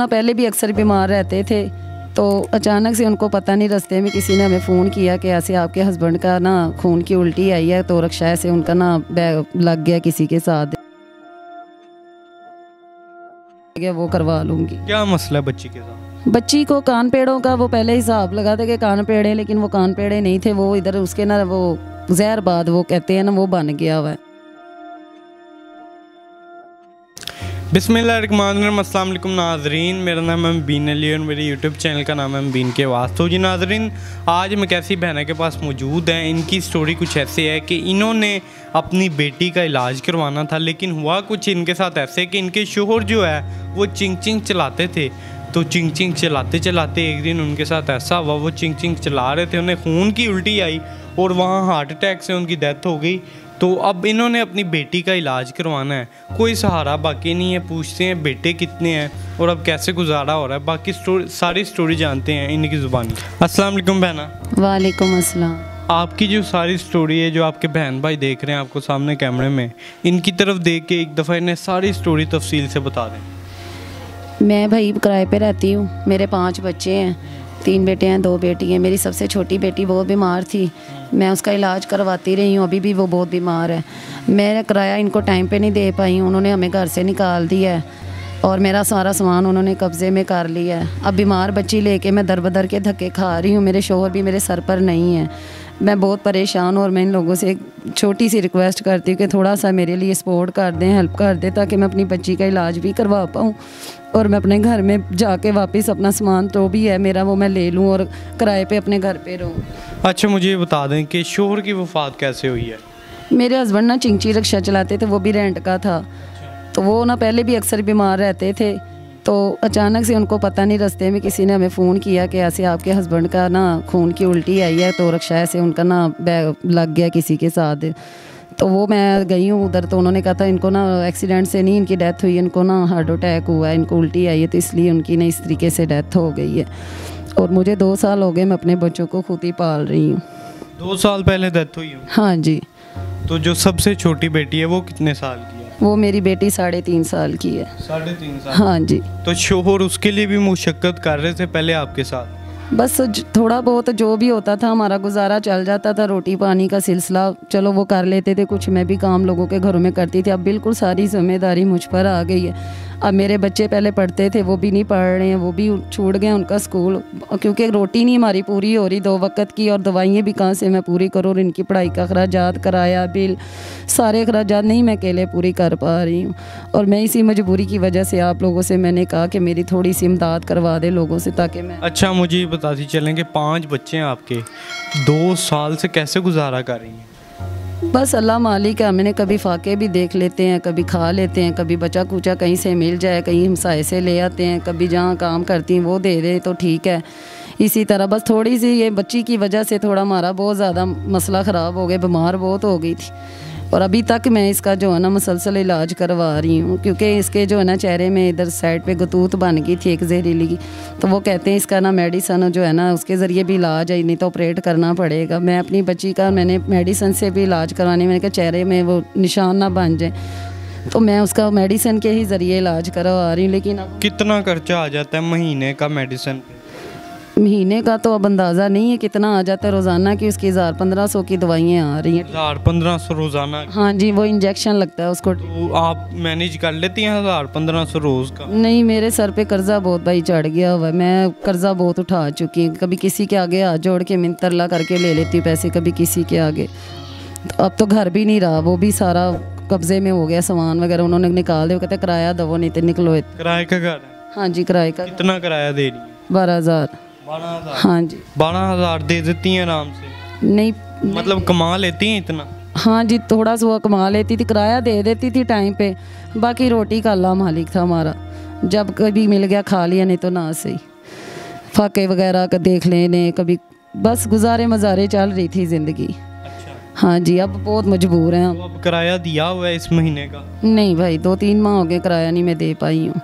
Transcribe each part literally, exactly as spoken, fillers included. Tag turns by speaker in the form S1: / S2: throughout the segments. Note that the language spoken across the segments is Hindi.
S1: ना पहले भी अक्सर बीमार रहते थे, तो अचानक से उनको पता नहीं, रास्ते में किसी ने हमें फ़ोन किया कि ऐसे आपके हस्बैंड का ना खून की उल्टी आई है, तो शायद से उनका ना बैग लग गया किसी के साथ, वो करवा लूँगी।
S2: क्या मसला है बच्ची के साथ?
S1: बच्ची को कान पेड़ों का वो पहले हिसाब लगाते कि कान पेड़े, लेकिन वो कान पेड़े नहीं थे, वो इधर उसके ना वो जहर बाद वो कहते हैं ना वो बन गया हुआ है।
S2: बिस्मिल्लाहिर्रहमानिर्रहीम, अस्सलाम वालेकुम नाजरीन, मेरा नाम है मुबीन अली और मेरे यूट्यूब चैनल का नाम है मुबीन के वास्ते। तो जी नाजरीन, आज हम एक ऐसी बहना के पास मौजूद हैं। इनकी स्टोरी कुछ ऐसे है कि इन्होंने अपनी बेटी का इलाज करवाना था, लेकिन हुआ कुछ इनके साथ ऐसे कि इनके शोहर जो है वो चिंग चिंग चलाते थे। तो चिंग चिंग चलाते चलाते एक दिन उनके साथ ऐसा हुआ, वो चिंग चिंग चला रहे थे, उन्हें खून की उल्टी आई और वहाँ हार्ट अटैक से उनकी डेथ हो गई। तो अब इन्होंने अपनी बेटी का इलाज करवाना है, कोई सहारा बाकी नहीं है। पूछते हैं बेटे कितने हैं और अब कैसे गुजारा हो रहा है, बाकी स्टोरी सारी स्टोरी जानते हैं इनकी ज़ुबानी। अस्सलाम वालेकुम बहना।
S1: वालेकुम अस्सलाम।
S2: आपकी जो सारी स्टोरी है, जो आपके बहन भाई देख रहे हैं आपको सामने कैमरे में, इनकी तरफ देख के एक दफ़ा इन्हें सारी स्टोरी तफसील से बता दें।
S1: मैं भाई किराए पे रहती हूँ, मेरे पांच बच्चे हैं, तीन बेटे हैं दो बेटी हैं। मेरी सबसे छोटी बेटी बहुत बीमार थी, मैं उसका इलाज करवाती रही हूँ, अभी भी वो बहुत बीमार है। मैं किराया इनको टाइम पे नहीं दे पाई हूँ, उन्होंने हमें घर से निकाल दिया है और मेरा सारा सामान उन्होंने कब्ज़े में कर लिया है। अब बीमार बच्ची लेके मैं दर बदर के धक्के खा रही हूँ, मेरे शोहर भी मेरे सर पर नहीं है, मैं बहुत परेशान हूँ। और मैं इन लोगों से एक छोटी सी रिक्वेस्ट करती हूँ कि थोड़ा सा मेरे लिए सपोर्ट कर दें, हेल्प कर दें, ताकि मैं अपनी बच्ची का इलाज भी करवा पाऊँ और मैं अपने घर में जाके वापस अपना सामान तो भी है मेरा वो मैं ले लूँ और किराए पे अपने घर पे रहूँ।
S2: अच्छा, मुझे ये बता दें कि शोहर की वफ़ात कैसे हुई है?
S1: मेरे हस्बैंड ना चिंची रिक्शा चलाते थे, वो भी रेंट का था, तो वो ना पहले भी अक्सर बीमार रहते थे, तो अचानक से उनको पता नहीं, रास्ते में किसी ने हमें फ़ोन किया कि ऐसे आपके हस्बैंड का ना खून की उल्टी आई है, तो रिक्शा से उनका ना बैग लग गया किसी के साथ। तो वो मैं गई हूँ उधर, तो उन्होंने कहा था इनको ना एक्सीडेंट से नहीं, इनकी डेथ हुई है, इनको ना हार्ट अटैक हुआ है, इनको उल्टी आई है, तो इसलिए उनकी ना इस तरीके से डेथ हो गई है। और मुझे दो साल हो गए, मैं अपने बच्चों को खुद ही पाल रही हूँ।
S2: दो साल पहले डेथ हुई है?
S1: हाँ जी।
S2: तो जो सबसे छोटी बेटी है वो कितने साल की है?
S1: वो मेरी बेटी साढ़े तीन साल की है।
S2: साढ़े तीन साल?
S1: हाँ जी।
S2: तो शोहर उसके लिए भी मुशक्कत कर रहे थे पहले आपके साथ?
S1: बस थोड़ा बहुत जो भी होता था हमारा गुजारा चल जाता था, रोटी पानी का सिलसिला चलो वो कर लेते थे, कुछ मैं भी काम लोगों के घरों में करती थी। अब बिल्कुल सारी जिम्मेदारी मुझ पर आ गई है। अब मेरे बच्चे पहले पढ़ते थे, वो भी नहीं पढ़ रहे हैं, वो भी छूट गए उनका स्कूल, क्योंकि रोटी नहीं हमारी पूरी हो रही दो वक्त की, और दवाइयाँ भी कहाँ से मैं पूरी करूँ, और इनकी पढ़ाई का अखराजात, किराया, बिल, सारे अखराजात नहीं मैं अकेले पूरी कर पा रही हूँ। और मैं इसी मजबूरी की वजह से आप लोगों से मैंने कहा कि मेरी थोड़ी सी इमदाद करवा दे लोगों से, ताकि मैं।
S2: अच्छा, मुझे बताती चलें कि पाँच बच्चे हैं आपके, दो साल से कैसे गुजारा कर रही हैं?
S1: बस अल्लाह मालिक है, हमने कभी फाके भी देख लेते हैं, कभी खा लेते हैं, कभी बचा कुचा कहीं से मिल जाए, कहीं हमसाए से ले आते हैं, कभी जहाँ काम करती हैं वो दे दे तो ठीक है। इसी तरह बस थोड़ी सी ये बच्ची की वजह से थोड़ा हमारा बहुत ज़्यादा मसला ख़राब हो गया, बीमार बहुत हो गई थी, और अभी तक मैं इसका जो है ना मुसलसल इलाज करवा रही हूँ, क्योंकि इसके जो है ना चेहरे में इधर साइड पे गतूत बन गई थी एक जहरीली की, तो वो कहते हैं इसका ना मेडिसन जो है ना उसके ज़रिए भी इलाज है, नहीं तो ऑपरेट करना पड़ेगा। मैं अपनी बच्ची का मैंने मेडिसन से भी इलाज करवाने, मैंने कहा चेहरे में वो निशान ना बन जाए, तो मैं उसका मेडिसन के ही ज़रिए इलाज करवा रही हूँ। लेकिन अब
S2: कितना खर्चा आ जाता है महीने का मेडिसन?
S1: महीने का तो अब अंदाज़ा नहीं है कितना आ जाता है, रोज़ाना की उसकी हज़ार पंद्रह सौ की दवाइयाँ आ रही हैं।
S2: हज़ार पंद्रह सौ रोज़ाना?
S1: हाँ जी, वो इंजेक्शन लगता है उसको।
S2: तो आप मैनेज कर लेती हैं हज़ार पंद्रह सौ रोज़ का?
S1: नहीं, मेरे सर पे कर्जा बहुत भाई चढ़ गया हुआ है, मैं कर्जा बहुत उठा चुकी हूँ, कभी किसी के आगे हाथ जोड़ के मिन्नतरला करके ले लेती हूँ पैसे, कभी किसी के आगे। तो अब तो घर भी नहीं रहा, वो भी सारा कब्जे में हो गया, सामान वगैरह उन्होंने निकाल दिया, कहते किराया दो नहीं तो निकलो।
S2: किराए का घर है?
S1: हाँ जी, किराए का।
S2: कितना किराया दे रही है?
S1: बारह हज़ार।
S2: बारह हज़ार?
S1: हाँ जी।
S2: बारह हज़ार दे देती हैं आराम से?
S1: नहीं,
S2: मतलब कमा लेती हैं इतना?
S1: हाँ जी, थोड़ा सा कमा लेती थी, किराया दे देती थी टाइम पे, बाकी रोटी का अल्लाह मालिक था हमारा, जब कभी मिल गया खा लिया, नहीं तो ना सही। फाके वगैरह का देख लेने, कभी बस गुजारे मजारे चल रही थी ज़िंदगी।
S2: अच्छा।
S1: हाँ जी, अब बहुत मजबूर हैं।
S2: तो अब किराया दिया हुआ है इस महीने का?
S1: नहीं भाई, दो तीन माह हो गए किराया नहीं मैं दे पाई हूँ।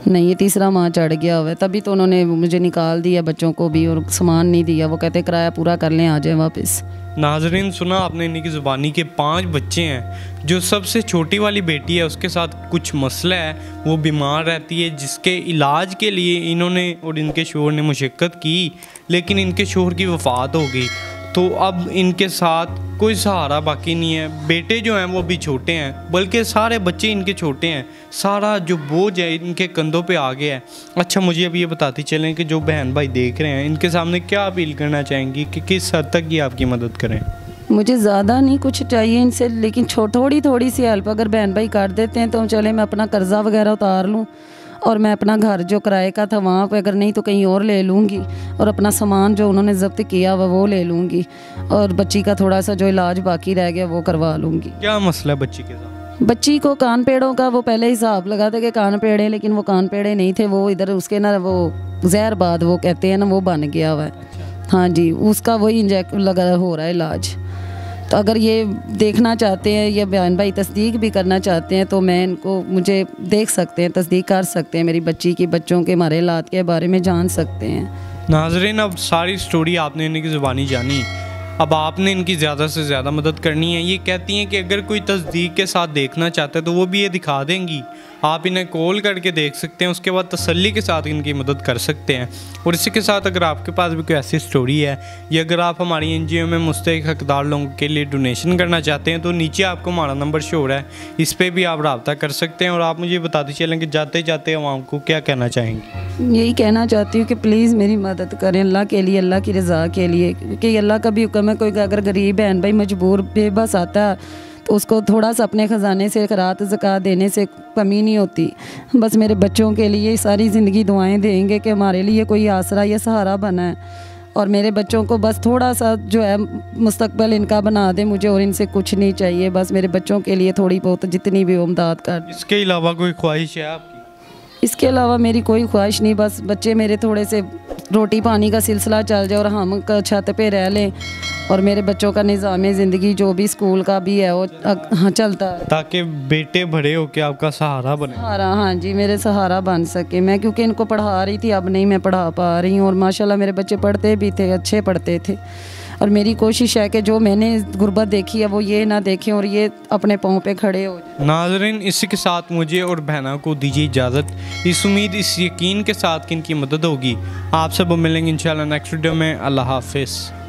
S1: नहीं, ये तीसरा माह चढ़ गया हुआ है, तभी तो उन्होंने मुझे निकाल दिया, बच्चों को भी, और सामान नहीं दिया। वो कहते किराया पूरा कर लें, आ जाए वापस।
S2: नाजरीन, सुना आपने इन्हीं की ज़ुबानी के पांच बच्चे हैं। जो सबसे छोटी वाली बेटी है उसके साथ कुछ मसला है, वो बीमार रहती है, जिसके इलाज के लिए इन्होंने और इनके शोहर ने मुशक्क़त की, लेकिन इनके शोहर की वफ़ात हो गई। तो अब इनके साथ कोई सहारा बाकी नहीं है। बेटे जो हैं वो भी छोटे हैं, बल्कि सारे बच्चे इनके छोटे हैं। सारा जो बोझ है इनके कंधों पे आ गया है। अच्छा, मुझे अभी ये बताती चलें कि जो बहन भाई देख रहे हैं, इनके सामने क्या अपील करना चाहेंगी कि किस हद तक ये आपकी मदद करें?
S1: मुझे ज़्यादा नहीं कुछ चाहिए इनसे, लेकिन छो थोड़ी थोड़ी सी हेल्प अगर बहन भाई कर देते हैं तो चले, मैं अपना कर्ज़ा वगैरह उतार लूँ, और मैं अपना घर जो किराए का था वहाँ पे, अगर नहीं तो कहीं और ले लूँगी, और अपना सामान जो उन्होंने ज़ब्त किया हुआ वो ले लूँगी, और बच्ची का थोड़ा सा जो इलाज बाकी रह गया वो करवा लूँगी।
S2: क्या मसला है बच्ची के साथ?
S1: बच्ची को कान पेड़ों का वो पहले हिसाब लगाते कि कान पेड़े, लेकिन वो कान पेड़े नहीं थे, वो इधर उसके ना वो जहर बाद वो कहते हैं ना, वो बन गया हुआ है। हाँ जी, उसका वही इंजेक्ट लगा हो रहा है इलाज। तो अगर ये देखना चाहते हैं या बहन भाई तस्दीक भी करना चाहते हैं तो मैं इनको, मुझे देख सकते हैं, तस्दीक कर सकते हैं, मेरी बच्ची की, बच्चों के हमारे हालात के बारे में जान सकते हैं।
S2: नाज़रीन, अब सारी स्टोरी आपने इनकी ज़ुबानी जानी, अब आपने इनकी ज़्यादा से ज़्यादा मदद करनी है। ये कहती हैं कि अगर कोई तस्दीक के साथ देखना चाहता है तो वो भी ये दिखा देंगी। आप इन्हें कॉल करके देख सकते हैं, उसके बाद तसल्ली के साथ इनकी मदद कर सकते हैं। और इसी के साथ अगर आपके पास भी कोई ऐसी स्टोरी है, या अगर आप हमारी एन जी ओ में मुस्तहिक हकदार लोगों के लिए डोनेशन करना चाहते हैं, तो नीचे आपको हमारा नंबर शो हो रहा है, इस पर भी आप रब्ता कर सकते हैं। और आप मुझे बताते चलें कि जाते जाते आवाम को क्या कहना चाहेंगे?
S1: यही कहना चाहती हूँ कि प्लीज़ मेरी मदद करें, अल्लाह के लिए, अल्लाह की रज़ा के लिए, क्योंकि अल्लाह का भी हुक्म है, कोई अगर गरीब बहन भाई मजबूर बेबस आता है तो उसको थोड़ा सा अपने ख़जाने से खैरात ज़कात देने से कमी नहीं होती। बस मेरे बच्चों के लिए सारी ज़िंदगी दुआएं देंगे कि हमारे लिए कोई आसरा या सहारा बना है, और मेरे बच्चों को बस थोड़ा सा जो है मुस्तकबिल इनका बना दे मुझे, और इनसे कुछ नहीं चाहिए, बस मेरे बच्चों के लिए थोड़ी बहुत जितनी भी इमदाद कर।
S2: इसके अलावा कोई ख्वाहिश है आपकी?
S1: इसके अलावा मेरी कोई ख्वाहिश नहीं, बस बच्चे मेरे थोड़े से रोटी पानी का सिलसिला चल जाए और हम छत पे रह लें, और मेरे बच्चों का निज़ाम ज़िंदगी जो भी स्कूल का भी है वो हाँ चलता है,
S2: ताकि बेटे बड़े होकर आपका सहारा बने।
S1: सहारा, हाँ जी, मेरे सहारा बन सके। मैं क्योंकि इनको पढ़ा रही थी, अब नहीं मैं पढ़ा पा रही हूँ, और माशाल्लाह मेरे बच्चे पढ़ते भी थे, अच्छे पढ़ते थे, और मेरी कोशिश है कि जो मैंने गुर्बत देखी है वो ये ना देखें और ये अपने पाँव पे खड़े हो।
S2: नाज़रीन, इसी के साथ मुझे और बहना को दीजिए इजाज़त, इस उम्मीद, इस यकीन के साथ कि इनकी मदद होगी। आप सब मिलेंगे इंशाल्लाह नेक्स्ट वीडियो में। अल्लाह हाफिज़।